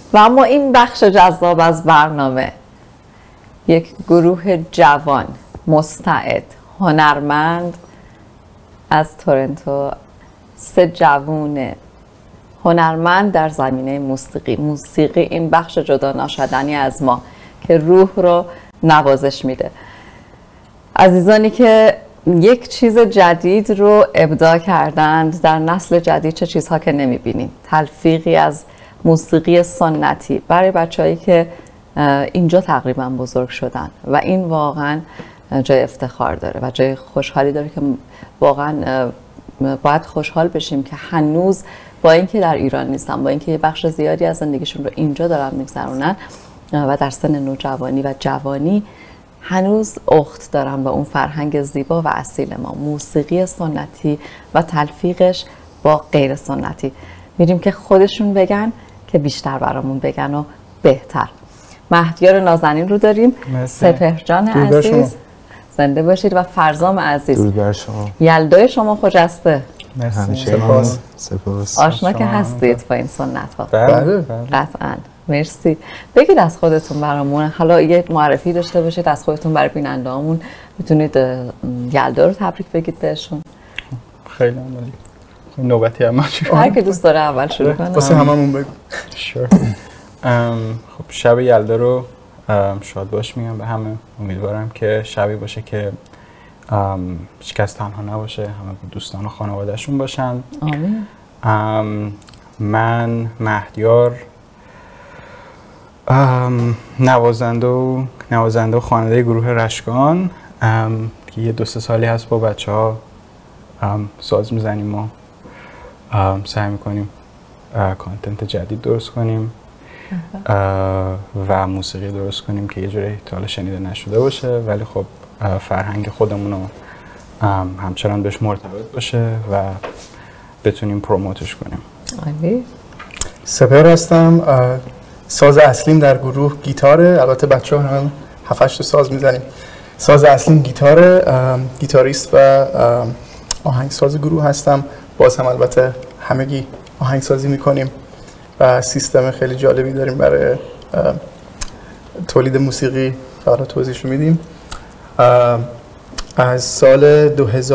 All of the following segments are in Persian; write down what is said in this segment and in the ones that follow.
و اما این بخش جذاب از برنامه، یک گروه جوان مستعد هنرمند از تورنتو، 3 جوان هنرمند در زمینه موسیقی این بخش جدا ناشدنی از ما که روح رو نوازش میده. عزیزانی که یک چیز جدید رو ابداع کردند در نسل جدید، چه چیزها که نمیبینیم، تلفیقی از موسیقی سنتی برای بچه‌هایی که اینجا تقریبا بزرگ شدن و این واقعا جای افتخار داره و جای خوشحالی داره که واقعا باید خوشحال بشیم که هنوز با اینکه در ایران نیستن، با اینکه یه بخش زیادی از زندگیشون رو اینجا دارن میگذرونن و در سن نوجوانی و جوانی هنوز اخت دارن با اون فرهنگ زیبا و اصیل ما، موسیقی سنتی و تلفیقش با غیر سنتی. میریم که خودشون بگن که بیشتر برامون بگن و بهتر. مهدیار نازنین رو داریم، سپهر جان عزیز زنده باشید و فرزام عزیز. درود بر شما. یلدای شما خجسته. مرسی. سپاس. آشنا که هستید با این سنت ها. بله. قطعاً. مرسی. بگید از خودتون برامون، حالا یه معرفی داشته باشید از خودتون برای بیننده‌هامون، میتونید یلدا رو تبریک بگید بهشون. خیلی عالی. نوبتی هم هر که دوست داره اول شروع کنه. واسه هممون بگو. خب شب یلدا رو شاد باش میگم به همه. امیدوارم که شبی باشه که هیچ کس تنها نباشه، همه با دوستان و خانواده‌شون باشن. آمین. من مهدیار نوازنده و خواننده گروه رشکان که یه 2-3 سالی هست با بچه‌ها ساز میزنیم و سعی میکنیم کانتنت جدید درست کنیم و موسیقی درست کنیم که یه جوری تا حالا شنیده نشده باشه ولی خب فرهنگ خودمون رو همچنان بهش مرتبط باشه و بتونیم پروموتش کنیم. عالی. سپهر هستم، ساز اصلیم در گروه گیتاره. البته بچه‌ها هم 7-8 ساز میزنیم. ساز اصلیم گیتاره، گیتاریست و آهنگساز گروه هستم. باز هم البته همگی آهنگسازی میکنیم و سیستم خیلی جالبی داریم برای تولید موسیقی که حالا توضیحشو میدیم. از سال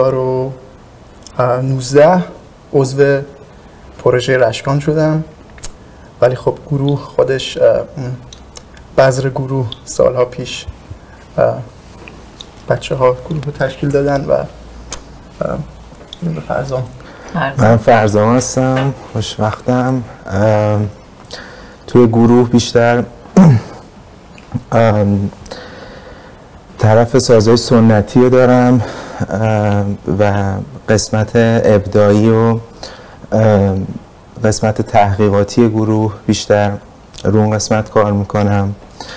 2019 عضو پروژه رشکان شدم، ولی خب گروه خودش بذر گروه سالها پیش بچه ها گروه رو تشکیل دادن و به فرزام. من فرزام هستم، خوشوقتم. توی گروه بیشتر طرف سازهای سنتی رو دارم و قسمت ابداعی و قسمت تحقیقاتی گروه بیشتر رو اون قسمت کار میکنم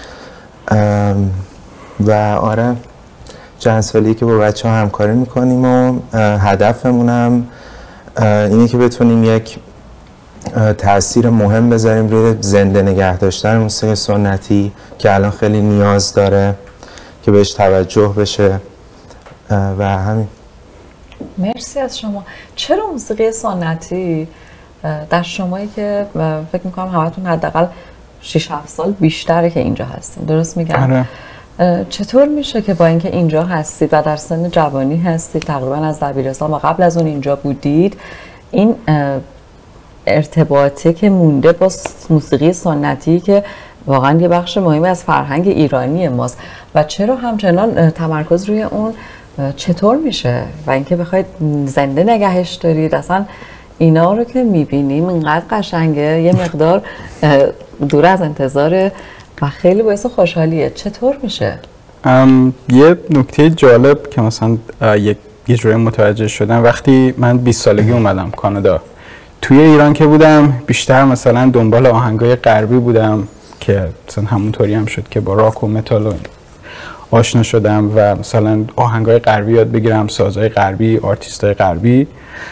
و آره چند سالی که با بچه ها همکاری میکنیم و هدفمونم اینه که بتونیم یک تأثیر مهم بذاریم روی زنده نگه داشتن موسیقی سنتی که الان خیلی نیاز داره که بهش توجه بشه و همین. مرسی از شما. چرا موسیقی سنتی در شمایی که فکر میکنم همتون حداقل 6-7 سال بیشتره که اینجا هستین، درست میگم؟ چطور میشه که با اینکه اینجا هستید و در سن جوانی هستید، تقریبا از دبیرستان و قبل از اون اینجا بودید، این ارتباطه که مونده با موسیقی سنتی که واقعا یه بخش مهمی از فرهنگ ایرانی ماست و چرا همچنان تمرکز روی اون چطور میشه و اینکه بخواید زنده نگهش دارید؟ اصلا اینا رو که میبینیم اینقدر قشنگه، یه مقدار دور از انتظاره و خیلی باعث خوشحالیه. چطور میشه؟ یه نکته جالب که مثلا یه جوری متوجه شدم وقتی من 20 سالگی اومدم کانادا. توی ایران که بودم بیشتر مثلا دنبال آهنگای غربی بودم که مثلا همونطوری هم شد که با راک و متال آشنا شدم و مثلا آهنگای غربی یاد بگیرم، سازهای غربی، آرتیستای غربی.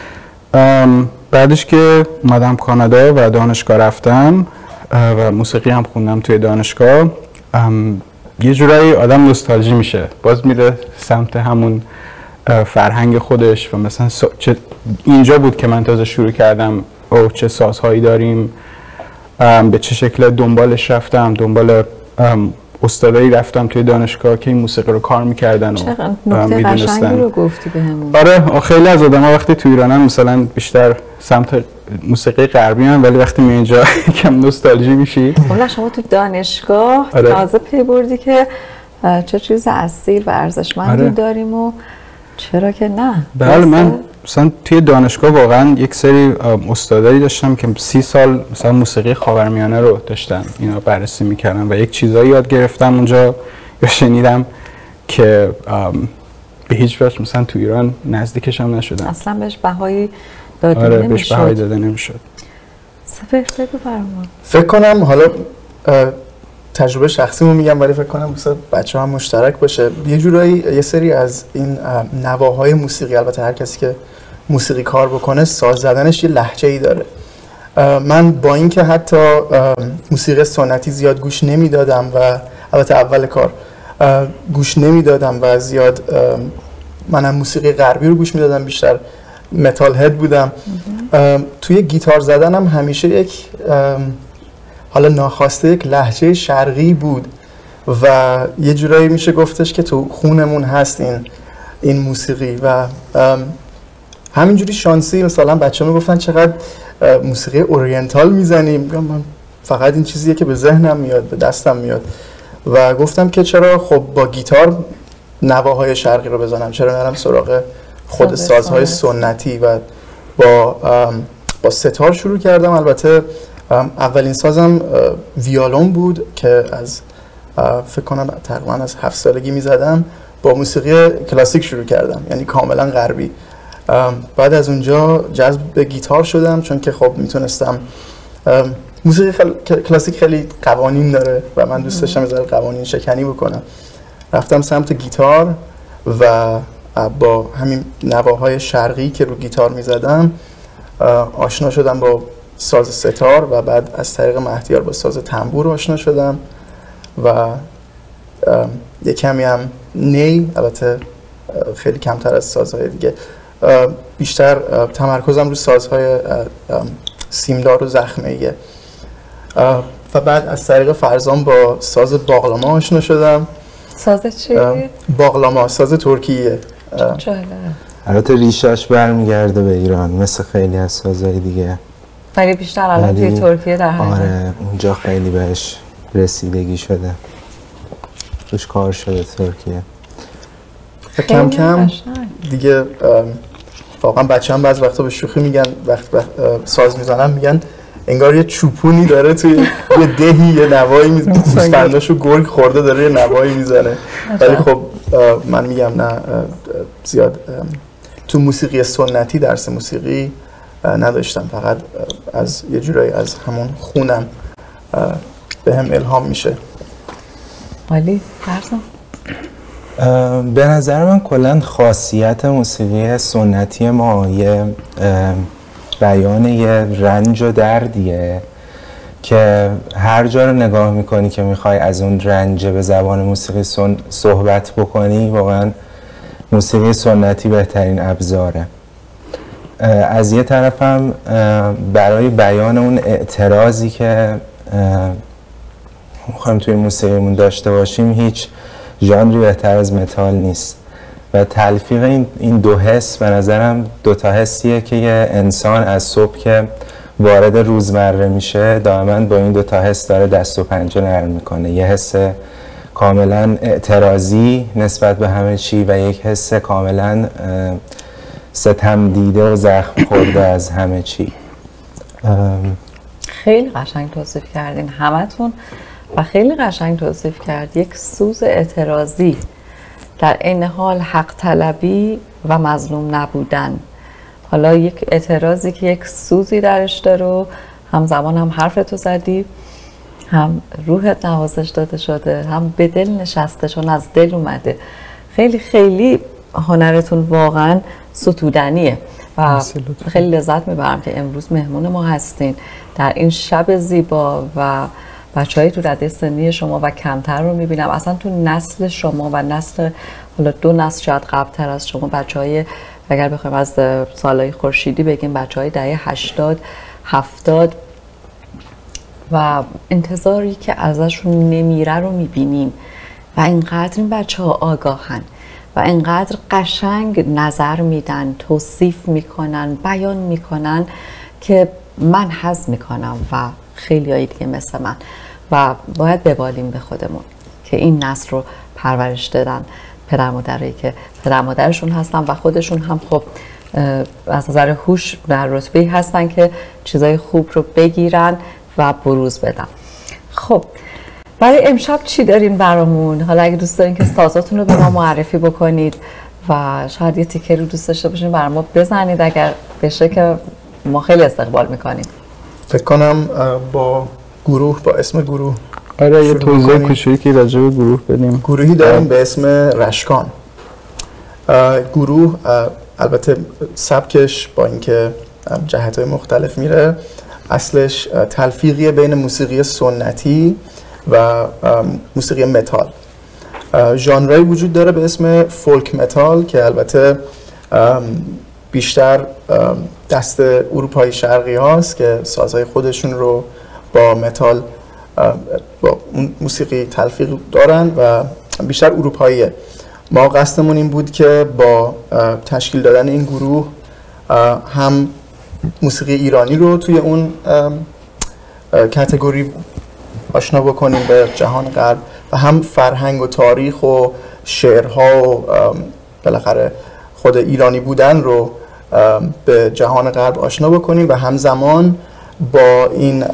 بعدش که اومدم کانادا و دانشگاه رفتم و موسیقی هم خوندم توی دانشگاه، یه جورایی آدم نوستالژی میشه، باز میره سمت همون فرهنگ خودش و مثلا اینجا بود که من تازه شروع کردم چه سازهایی داریم به چه شکل دنبالش رفتم، دنبال استادایی رفتم توی دانشگاه که این موسیقی رو کار میکردن و نکته قشنگی رو گفتی بهمون. آره خیلی از آدم‌ها وقتی تو ایرانن مثلا بیشتر سمت موسیقی غربی هن، ولی وقتی می اینجا کم نوستالژی میشی. حالا شما تو دانشگاه تازه پی بردی که چه چیز اصیل و ارزشمندی داریم و چرا که نه. بله من مثلا توی دانشگاه واقعا یک سری استادایی داشتم که 30 سال مثلا موسیقی خاورمیانه رو داشتن اینا بررسی میکردن و یک چیزایی یاد گرفتم اونجا یا شنیدم که به هیچ وجه مثلا تو ایران نزدیکش هم نشدم. اصلا بهش بهایی داده نمیشد. بهش بهایی داده نمیشد. بگو برامون. فکر کنم حالا تجربه شخصیمو میگم ولی فکر کنم واسه بچه‌ها هم مشترک باشه. یه جورایی یه سری از این نواهای موسیقی، البته هر کسی که موسیقی کار بکنه ساز زدنش یه لهجه‌ای داره. من با اینکه حتی موسیقی سنتی زیاد گوش نمیدادم و البته اول کار گوش نمیدادم و زیاد منم موسیقی غربی رو گوش میدادم، بیشتر متال هد بودم. توی گیتار زدنم همیشه یک حالا ناخواسته یک لهجه شرقی بود و یه جورایی میشه گفتش که تو خونمون هست این موسیقی و همینجوری شانسی مثلا بچه‌ها میگفتن چقدر موسیقی اورینتال میزنیم، من فقط این چیزیه که به ذهنم میاد، به دستم میاد و گفتم که چرا خب با گیتار نواهای شرقی رو بزنم، چرا نرم سراغ خود سازهای سنتی و با ستار شروع کردم. البته اولین سازم ویولون بود که از فکر کنم تقریبا از 7 سالگی میزدم. با موسیقی کلاسیک شروع کردم، یعنی کاملا غربی. بعد از اونجا جذب به گیتار شدم چون که خب میتونستم، موسیقی کلاسیک خیلی قوانین داره و من دوست داشتم از قوانین شکنی بکنم. رفتم سمت گیتار و با همین نواهای شرقی که رو گیتار میزدم آشنا شدم با ساز ستار و بعد از طریق مهدیار با ساز تنبور آشنا شدم و یک کمی هم نی، البته خیلی کمتر از سازهای دیگه. بیشتر تمرکزم رو سازهای سیمدار و زخمه‌ایه و بعد از طریق فرزان با ساز باقلاما آشنا شدم. ساز چی؟ باقلاما، ساز ترکیه. البته ریشاش برمیگرده به ایران مثل خیلی از سازهای دیگه، ولی بیشتر الان توی ترکیه در حقیقت. آره اونجا خیلی بهش رسیدگی شده، توش کار شده ترکیه. کم کم دیگه واقعا بچه هم بعض وقتا به شوخی میگن وقت ساز میزنم میگن انگار یه چوپونی داره توی یه دهی یه نوایی گوسفنداشو گرگ خورده داره یه نوایی میزنه. ولی خب من میگم نه، زیاد تو موسیقی سنتی درس موسیقی نداشتم، فقط از یه جورایی از همون خونم به هم الهام میشه. ولی فرزان به نظر من کلا خاصیت موسیقی سنتی ما یه بیان یه رنج و دردیه که هر جا رو نگاه میکنی که میخوای از اون رنج به زبان موسیقی صحبت بکنی، واقعا موسیقی سنتی بهترین ابزاره. از یه طرفم برای بیان اون اعتراضی که میخوایم توی موسیقیمون داشته باشیم هیچ ژانری بهتر از متال نیست و تلفیق این دو حس به نظرم دوتا حسیه که یه انسان از صبح که وارد روزمره میشه دائما با این دوتا حس داره دست و پنجه نرم میکنه. یه حس کاملا اعتراضی نسبت به همه چی و یک حس کاملا ستم دیده و زخم خورده از همه چی. خیلی قشنگ توصیف کردین همتون و خیلی قشنگ توصیف کرد. یک سوز اعتراضی در عین حال حق طلبی و مظلوم نبودن. حالا یک اعتراضی که یک سوزی درش داره و همزمان هم حرفتو زدی، هم روحت نوازش داده شده، هم به دل نشسته چون از دل اومده. خیلی خیلی هنرتون واقعا ستودنیه و خیلی لذت میبرم که امروز مهمون ما هستین در این شب زیبا و بچه‌های تو رده سنی شما و کمتر رو میبینم. اصلا تو نسل شما و نسل حالا 2 نسل شاید قبلتر از شما، بچه‌های اگر بخوایم از سالهای خورشیدی بگیم بچه‌های دهه 80 70 و انتظاری که ازشون نمیره رو میبینیم و اینقدر این بچه ها آگاهن و اینقدر قشنگ نظر میدن، توصیف میکنن، بیان میکنن که من حظ میکنم و خیلی های دیگه مثل من و باید ببالیم به خودمون که این نسل رو پرورش دادن پدر مادرایی که پدر مادرشون هستن و خودشون هم خب از نظر هوش در رتبه‌ای هستن که چیزای خوب رو بگیرن و بروز بدن. خب برای امشب چی دارین برامون؟ حالا اگه دوست دارین که سازاتون رو به ما معرفی بکنید و شاید یه تیکه رو دوست داشته باشین برای ما بزنید، اگر بشه که ما خیلی استقبال میکنیم. فکر کنم با گروه، با اسم گروه آره یه توضیح کوچیکی راجع به گروه بدیم. گروهی داریم به اسم رشکان. گروه البته سبکش با اینکه جهت‌های مختلف میره، اصلش تلفیقیه بین موسیقی سنتی و موسیقی متال. ژانرایی وجود داره به اسم فولک متال که البته بیشتر دست اروپایی شرقی هاست که سازهای خودشون رو با متال با موسیقی تلفیق دارن و بیشتر اروپاییه. ما قصدمون این بود که با تشکیل دادن این گروه هم موسیقی ایرانی رو توی اون کاتگوری آشنا بکنیم به جهان غرب و هم فرهنگ و تاریخ و شعرها و بالاخره خود ایرانی بودن رو به جهان غرب آشنا بکنیم و همزمان با این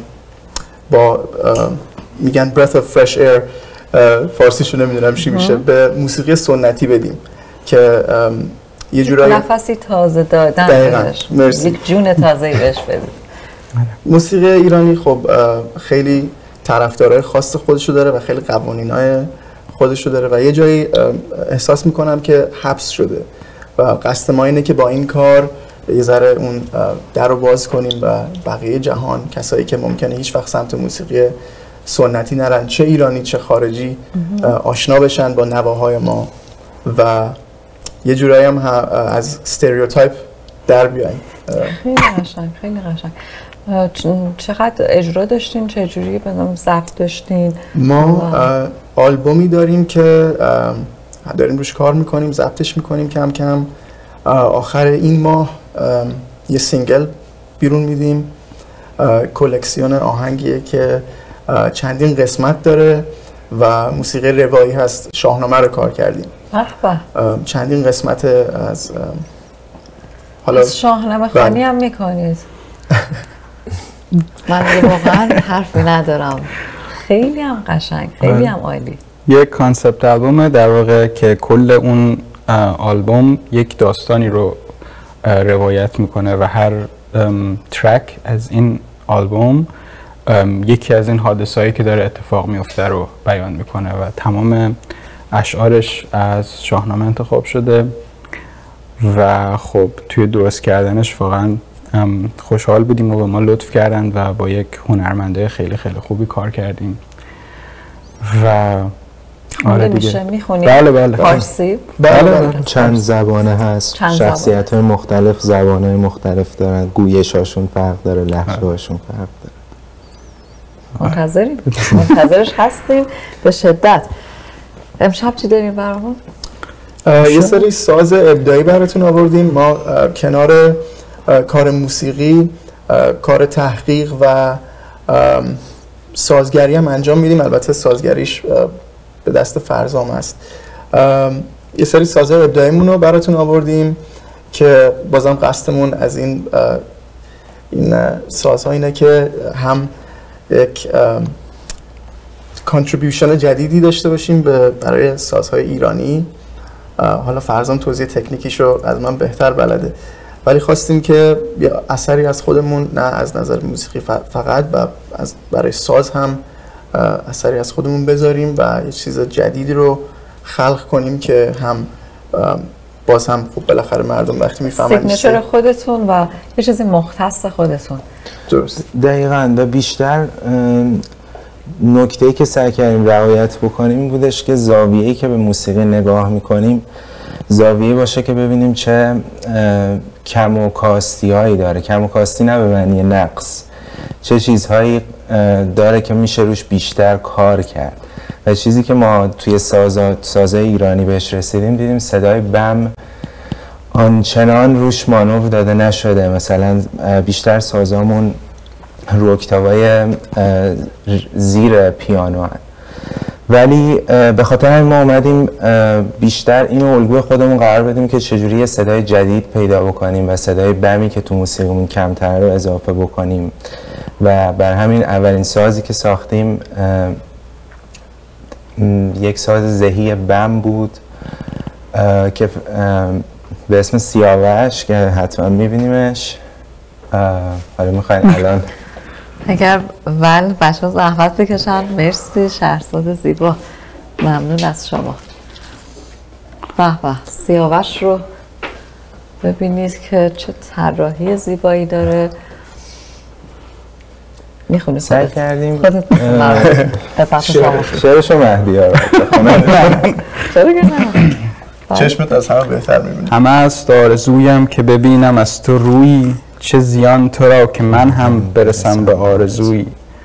میگن breath of fresh air، فارسیشو نمیدونم چی میشه، به موسیقی سنتی بدیم که یه جورایی نفسی تازه دادن بهش، یک جون تازه بهش بدیم. موسیقی ایرانی خب خیلی طرفدارای خاص خودشو داره و خیلی قوانینای خودشو داره و یه جایی احساس میکنم که حبس شده و قصد ما اینه که با این کار یه ذره اون در رو باز کنیم و بقیه جهان، کسایی که ممکنه هیچ وقت سمت موسیقی سنتی نرن، چه ایرانی چه خارجی، آشنا بشن با نواهای ما و یه جورایی هم از استریوتایپ در بیاییم. خیلی قشنگ، خیلی قشنگ. چقدر اجرا داشتین؟ چه جوری بدم ضبط داشتین؟ ما آلبومی داریم که داریم روش کار میکنیم، ضبطش میکنیم کم کم. آخر این ماه یه سینگل بیرون میدیم، کلکسیون آهنگیه که چندین قسمت داره و موسیقی روایی هست، شاهنامه رو کار کردیم. چندین قسمت از حالا شاهنامه خوانی هم میکنید؟ من واقعا حرفی ندارم. خیلی هم قشنگ، خیلی هم عالی. یک کانسپت آلبومه در واقع که کل اون آلبوم یک داستانی رو روایت میکنه و هر ترک از این آلبوم یکی از این حادثه‌ای که داره اتفاق میفته رو بیان میکنه و تمام اشعارش از شاهنامه انتخاب شده و خب توی درست کردنش واقعا خوشحال بودیم و به ما لطف کردن و با یک هنرمنده خیلی خیلی خوبی کار کردیم و آره دیگه میخونیم. بله فارسی؟ بله. چند زبانه هست، شخصیت های مختلف زبانه مختلف دارن، گویشاشون فرق داره، لهجه‌هاشون فرق داره. منتظرش هستیم به شدت. امشب چی داریم برامون؟ یه سری ساز ابداعی براتون آوردیم. ما کنار کار موسیقی کار تحقیق و سازگری هم انجام میدیم. البته سازگریش به دست فرزام است. یه سری سازهای ابداعیمون رو براتون آوردیم که بازم قصدمون از این سازها اینه که هم یک کانتریبیوشن جدیدی داشته باشیم برای سازهای ایرانی. حالا فرزام توضیح تکنیکیشو از من بهتر بلده، ولی خواستیم که یه اثری از خودمون، نه از نظر موسیقی فقط، و برای ساز هم اثری از خودمون بذاریم و یه چیز جدیدی رو خلق کنیم که هم باز هم خوب بالاخره مردم وقتی میفهمن سیگنچر خودتون و یه چیزی مختص خودتون. درست. دقیقاً. و بیشتر نکته‌ای که سعی کردیم رعایت بکنیم بودش که زاویه‌ای که به موسیقی نگاه میکنیم زاویه باشه که ببینیم چه کم و کاستی‌هایی داره. کم و کاستی نه به معنی نقص، چه چیزهایی داره که میشه روش بیشتر کار کرد. و چیزی که ما توی سازهای ایرانی بهش رسیدیم دیدیم صدای بم آنچنان روش مانور داده نشده. مثلا بیشتر سازامون رو اکتاوای زیر پیانو هست، ولی به خاطر همین ما اومدیم بیشتر این الگوی خودمون قرار بدیم که چجوری صدای جدید پیدا بکنیم و صدای بمی که تو موسیقیمون کمتر رو اضافه بکنیم. و بر همین اولین سازی که ساختیم یک ساز زهی بم بود که به اسم سیاوش که حتما میبینیمش. حالا میخواین الان اگر بچه ها زحمت بکشن. مرسی شهرزاد زیبا، ممنون از شما. به به، سیاوش رو ببینید که چه طراحی زیبایی داره. میخونی سعی کردیم شعرشو مهدی ها چرا که نه؟ چشمت از همه بهتر میبینی. همه است آرزویم که ببینم از تو روی، چه زیان تو را که من هم برسم به آرزوی.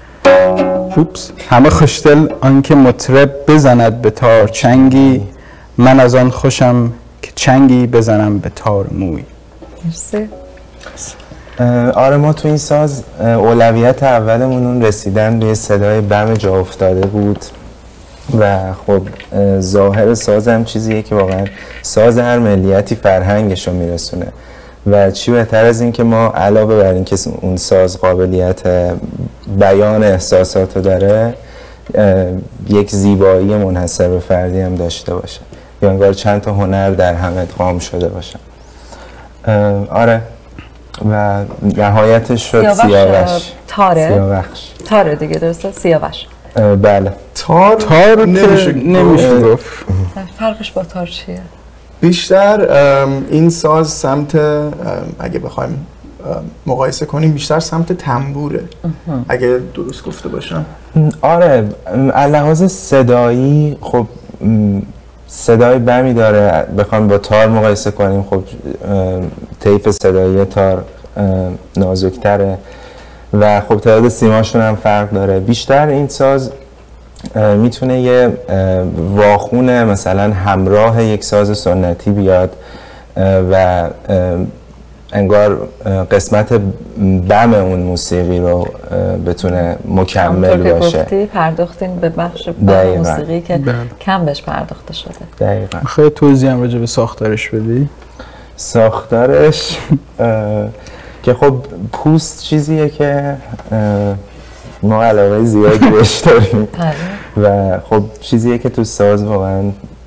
همه خوشدل آنکه مطرب بزند به تار چنگی، من از آن خوشم که چنگی بزنم به تار موی. مرسی. آره، ما تو این ساز اولویت اولمون رسیدن به صدای بم جا افتاده بود و خب ظاهر ساز هم چیزیه که واقعا ساز هر ملیتی فرهنگش رو میرسونه و چی بهتر از این که ما علاوه بر این که اون ساز قابلیت بیان احساسات داره، یک زیبایی منحصر به فردی هم داشته باشه یا انگار چند تا هنر در هم ادغام شده باشه. آره، و نهایتش شد سیاوش. تاره دیگه، درسته؟ سیاوش. بله. تار نمیشه گفت. فرقش با تار چیه؟ بیشتر این ساز سمت، اگه بخوایم مقایسه کنیم، بیشتر سمت تنبوره اگه درست گفته باشم. آره، لحاظ صدایی خب صدای بمی داره. بخوایم با تار مقایسه کنیم خب طیف صدایی تار نازکتره و خب تعداد سیماشون هم فرق داره. بیشتر این ساز میتونه یه واخون مثلا همراه یک ساز سنتی بیاد و انگار قسمت بم اون موسیقی رو بتونه مکمل باشه. گفتی پرداختین به بخش بم موسیقی که کم بهش پرداخته شده. دقیقاً. خیلی توضیح هم راجع به ساختارش بدی؟ ساختارش که خب پوست چیزیه که ما علاقه زیادی بهش داریم و خب چیزیه که تو ساز واقعا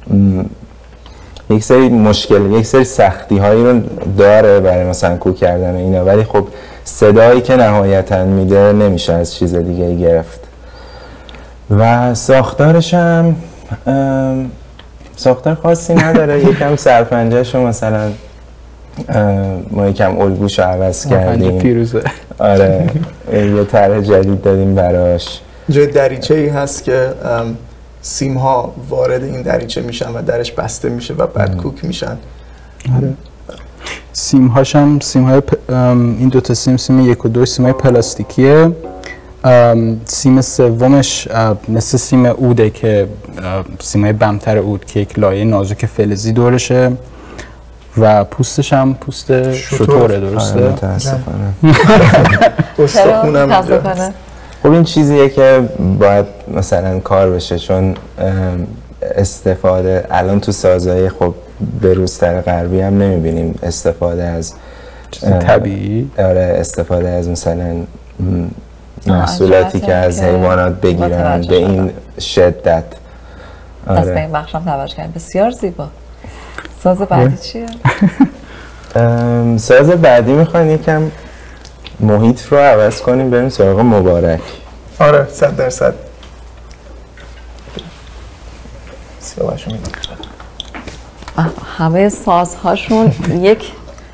یک سری مشکل، یک سری سختی هایی رو داره برای مثلا کو کردن اینا، ولی خب صدایی که نهایتا میده نمیشه از چیز دیگه گرفت. و ساختارش هم ساختار خاصی نداره. یکم سرپنجه‌شو مثلا ما یکم الگوشو عوض کردیم. فیروزه. آره، یه طرح جدید دادیم براش. جای دریچه‌ای هست که سیم ها وارد این دریچه میشن و درش بسته میشه و بعد کوک میشن. آره. سیم هاش هم این دوتا سیم 1 و 2 سیم های پلاستیکیه. سیم سومش مثل سیم اوده که سیم های بمتر اود که یک لایه نازک فلزی دورشه و پوستش هم پوست شتوره. درسته؟ متاسفانه. متاسفانه. خب این چیزیه که باید مثلا کار بشه، چون استفاده الان تو سازهای خب بروزتر غربی هم نمیبینیم استفاده از طبیعی. آره، استفاده از مثلا محصولاتی که از حیوانات بگیرن به این شدت. آره. از به این بخشم توجه کردیم. بسیار زیبا. ساز بعدی چیه؟ ساز بعدی میخواین یکم محیط رو عوض کنیم بریم سراغ مبارک. آره 100%. سیاوشو میدونم. همه سازهاشون یک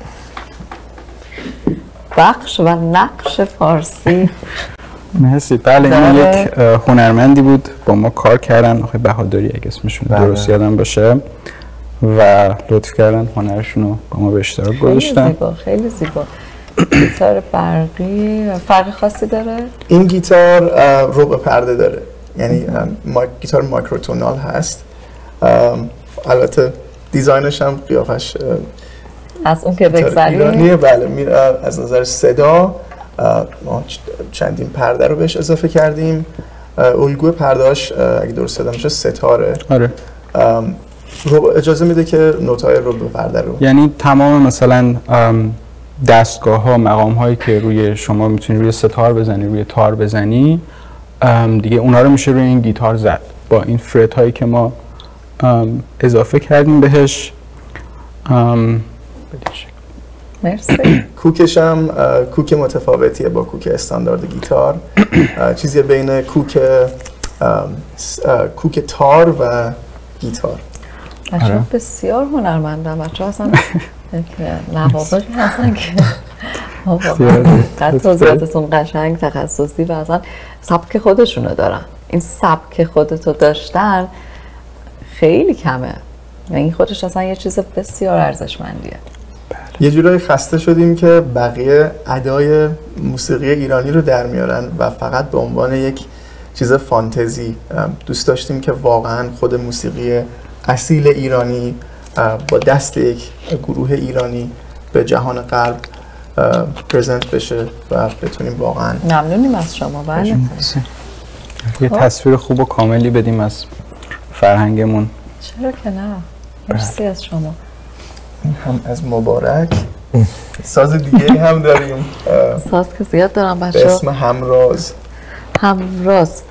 بخش و نقش فارسی. مرسی. بله، این یک هنرمندی بود با ما کار کردن، آقای بهادری اگه اسمشون درست یادم باشه، و لطف کردن هنرشون رو با ما به اشتراک گذاشتن. خیلی زیبا، خیلی زیبا. گیتار برقی فرق خاصی داره؟ این گیتار ربع پرده داره، یعنی گیتار مایکروتونال هست. البته دیزاینش هم قیافش از اون که ایرانیه. بله، از نظر صدا ما چندین پرده رو بهش اضافه کردیم. الگوی پرده‌اش اگه درست یادم باشه ستاره. آره. اجازه میده که نوت‌های ربع پرده رو، یعنی تمام مثلا دستگاه ها، مقام هایی که روی شما میتونی روی ستار بزنی، روی تار بزنی، دیگه اونا رو میشه روی این گیتار زد با این فرت هایی که ما اضافه کردیم بهش. مرسی. کوکش هم کوک متفاوتیه با کوک استاندارد گیتار. چیزی بین کوک تار و گیتار. بچه ها بسیار هنرمندن، بچه ها اصلا نوابقی هستن که قد توضیحاتتون قشنگ تخصصی و اصلا سبک خودشونو دارن. این سبک خودتو داشتن خیلی کمه، این خودش اصلا یه چیز بسیار ارزشمندیه. یه جورایی خسته شدیم که بقیه ادای موسیقی ایرانی رو در میارن و فقط به عنوان یک چیز فانتزی. دوست داشتیم که واقعا خود موسیقی اصیل ایرانی با دست یک گروه ایرانی به جهان غرب پرزنت بشه و بتونیم واقعا. ممنونیم از شما. بله، یه تصویر خوب و کاملی بدیم از فرهنگمون. چرا که نه. مرسی از شما. این هم از مبارک. ساز دیگری هم داریم، ساز که زیاد دارم بچه به اسم همراز. همراز.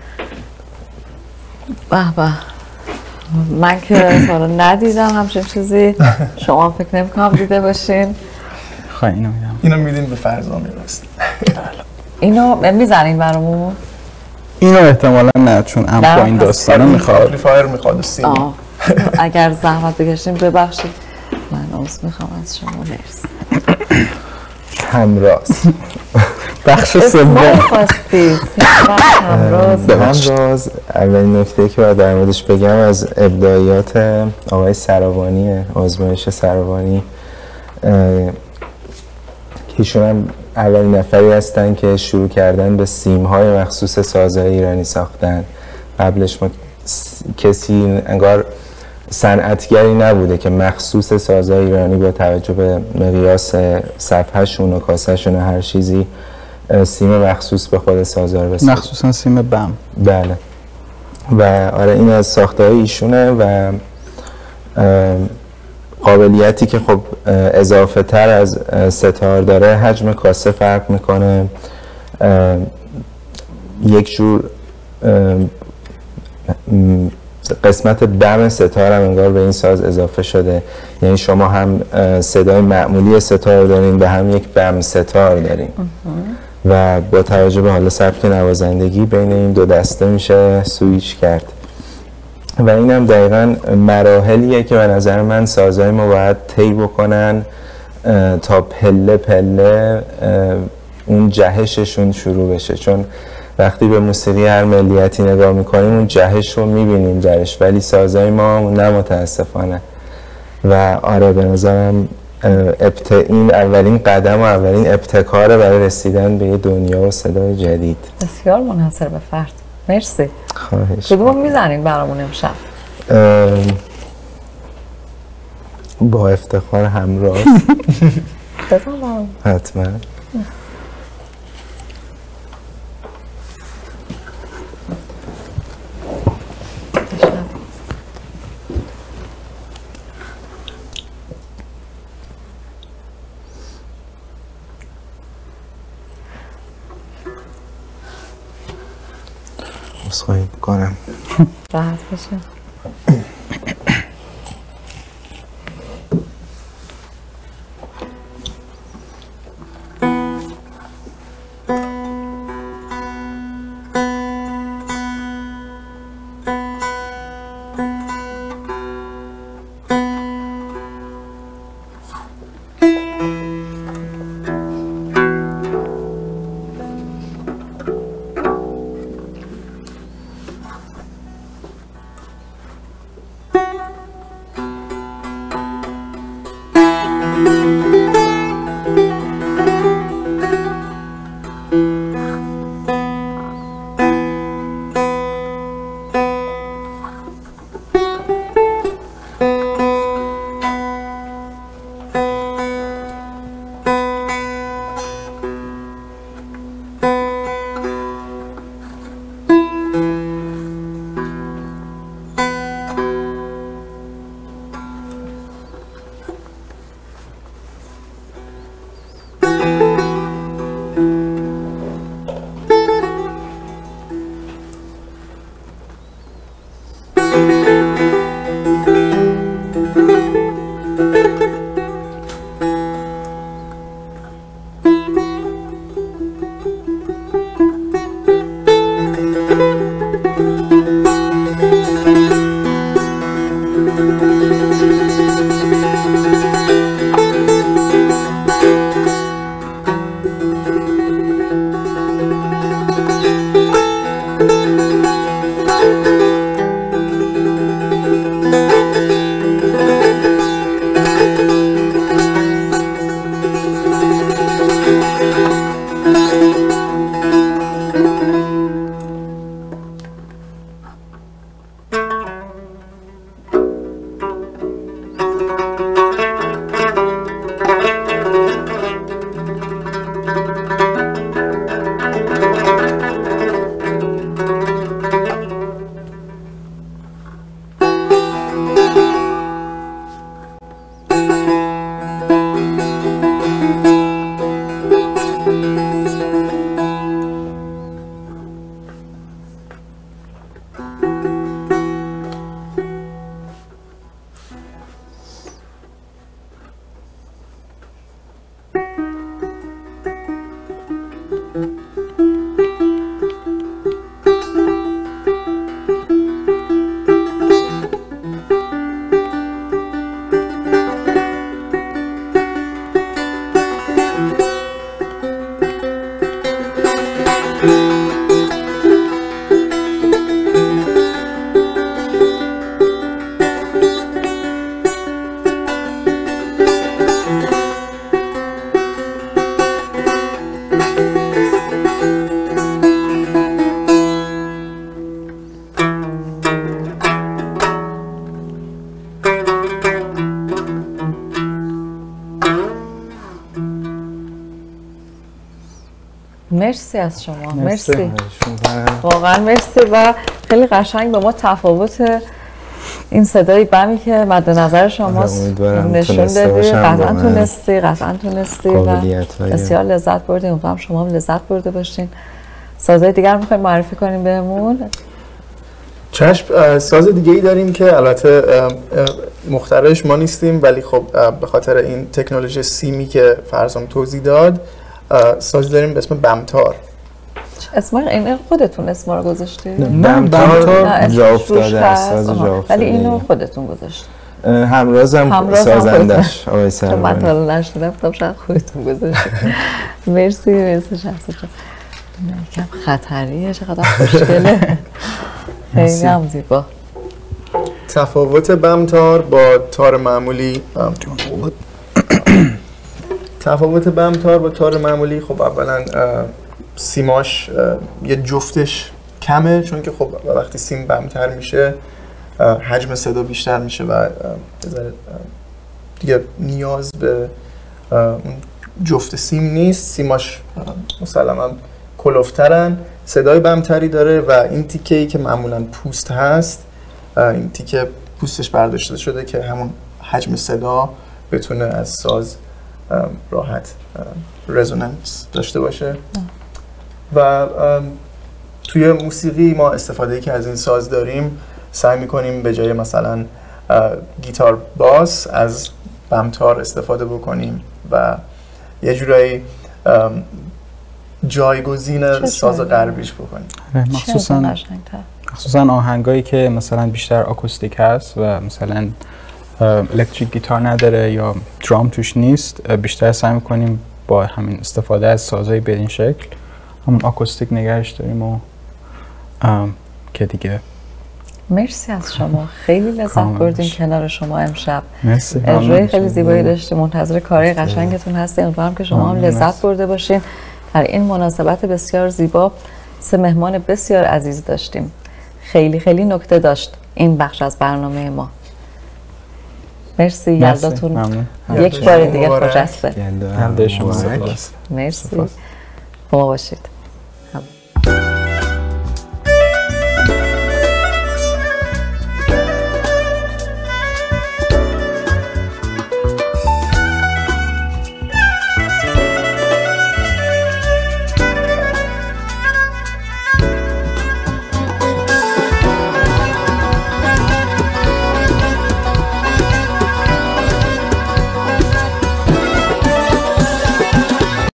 به به، من که سالا ندیدم همچین چیزی. شما فکر نمی‌کنم دیده باشین. خواهی اینو میدم. اینو میدیم به فرزانه راست. اینو میزنین برامون؟ اینو احتمالا نه، چون با این داستانو میخواد. آمپلیفایر میخواد سیم. اگر زحمت بکشیم ببخشید، من عذر میخوام از شما. مرسی. همراز بخش سوم. همراز اولین نکته که باید در موردش بگم از ابداعیات آقای سراوانیه، آزمایش سراوانی. ایشون هم اولین نفری هستن که شروع کردن به سیم‌های مخصوص سازهای ایرانی ساختن. قبلش ما کسی انگار صنعتگری نبوده که مخصوص سازهای ایرانی با توجه به مقیاس صفحه‌شون و کاسه‌شون و هر چیزی سیم مخصوص به خود سازها رسید، مخصوصا سیم بم. بله. و آره این از ساخته‌های ایشونه و قابلیتی که خب اضافه تر از ستار داره، حجم کاسه فرق میکنه. یک جور قسمت بم ستار هم انگار به این ساز اضافه شده، یعنی شما هم صدای معمولی ستار دارین و هم یک بم ستار دارین و با توجه به حالا سبک نوازندگی بین این دو دسته میشه سویچ کرد. و این هم دقیقا مراحلیه که به نظر من سازهای ما باید طی بکنن تا پله پله اون جهششون شروع بشه، چون وقتی به موسیقی هر ملیتی نگاه میکنیم اون جهش رو میبینیم درش، ولی سازهای ما نه متاسفانه. و آره به نظرم این اولین قدم و اولین ابتکاره برای رسیدن به یه دنیا و صدای جدید. بسیار منحصر به فرد. مرسی. خواهش. کدوم میزنین برامون امشب؟ با افتخار همراز. بزن برامون. حتما. خواهی بکنم راحت بشه. مرسی از شما. مرسی. شما. واقعا مرسی و خیلی قشنگ به ما تفاوت این صدای بمی که مد نظر شماست نشون دادی. قطعا تونستی و بسیار لذت بردیم. امیدوارم شما هم لذت برده باشین. سازهای دیگر میخوایم معرفی کنیم بهمون؟ چشم. ساز دیگه ای داریم که البته مخترعش ما نیستیم، ولی خب به خاطر این تکنولوژی سیمی که فرزام توضیح داد، سازی داریم به اسم بمتار. اسم این خودتون اسم رو گذاشتید؟ بمتار جا افتاده است، ساز جا افتاده، ولی اینو خودتون گذاشتید؟ همرازم سازندش آقای سرمانی. من تا حالا نشنیدم، شاید خودتون گذاشتید. مرسی شخصا. یکم خطریه، چقدر خوشگله. خیلی هم زیبا. تفاوت بمتار با تار معمولی خب اولا سیماش یه جفتش کمه، چون که خب وقتی سیم بمتر میشه حجم صدا بیشتر میشه و دیگه نیاز به جفت سیم نیست. سیماش مسلما کلوفترن، صدای بمتری داره و این تیکه‌ای که معمولا پوست هست، این تیکه پوستش برداشته شده که همون حجم صدا بتونه از ساز راحت رزونانس داشته باشه. و توی موسیقی ما استفاده که از این ساز داریم، سعی میکنیم به جای مثلا گیتار باس از بمتار استفاده بکنیم و یه جورایی جایگزین ساز غربیش بکنیم. مخصوصا آهنگایی که مثلا بیشتر آکوستیک هست و مثلا الکتریک گیتار نداره یا درام توش نیست، بیشتر سعی میکنیم با همین استفاده از سازهای بدین شکل همون آکوستیک نگهش داریم و که دیگه. مرسی از شما، خیلی لذت بردیم کنار شما امشب. مرسی. اجرای خیلی زیبایی داشتیم، منتظر کارهای قشنگتون هستیم. امیدوارم که شما هم لذت برده باشین. در این مناسبت بسیار زیبا 3 مهمان بسیار عزیز داشتیم. خیلی خیلی نکته داشت این بخش از برنامه ما. مرسی. یلداتون یک بار دیگه خجسته. یلدا شما. مرسی. با ما باشید.